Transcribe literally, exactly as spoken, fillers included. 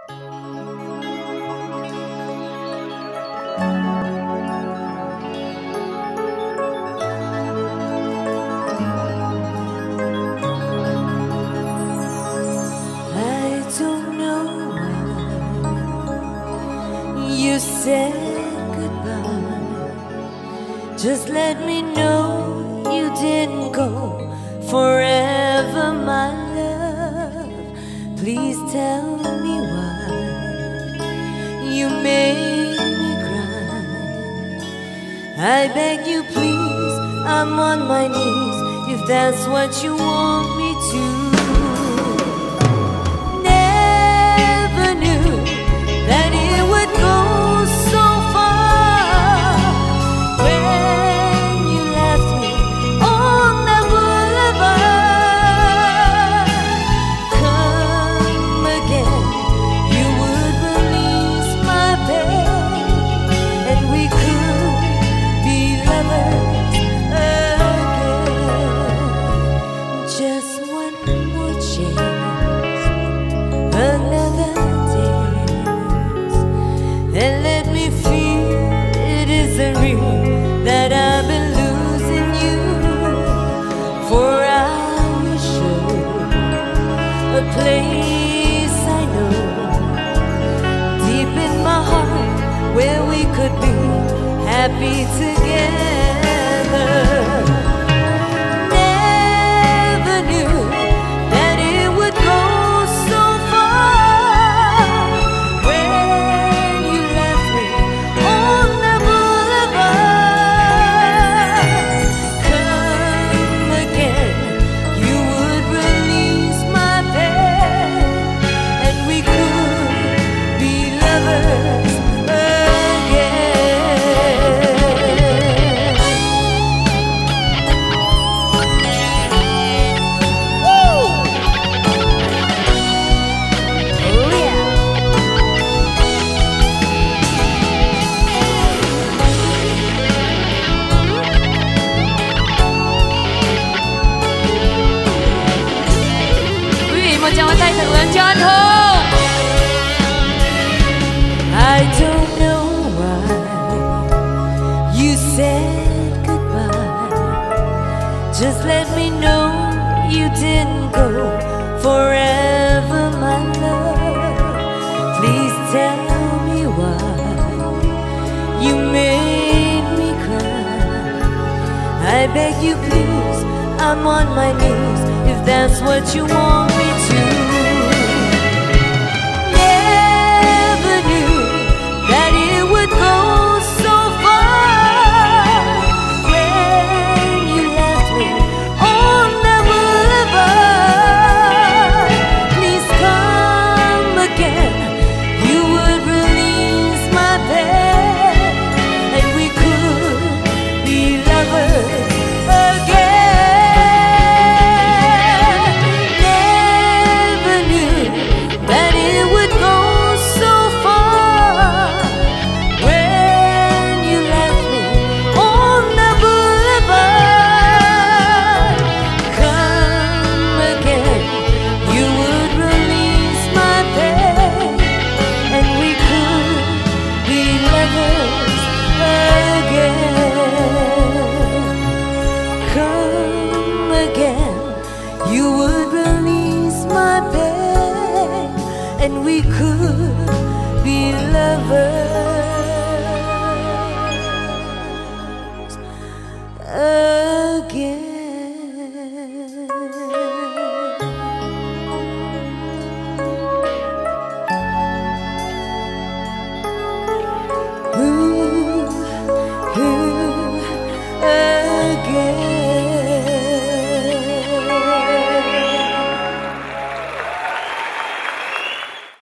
You said goodbye. Just let me know you didn't go forever, my love. Please tell me why you made me cry. I beg you, please, I'm on my knees if that's what you want me to. That I've been losing you, for I wish you a place I know deep in my heart where we could be happy together. Never knew that it would go so far when you left me on the I don't know why you said goodbye. Just let me know you didn't go forever, my love. Please tell me why you made me cry. I beg you, please, I'm on my knees if that's what you want me to. You would release my pain, and we could be lovers again.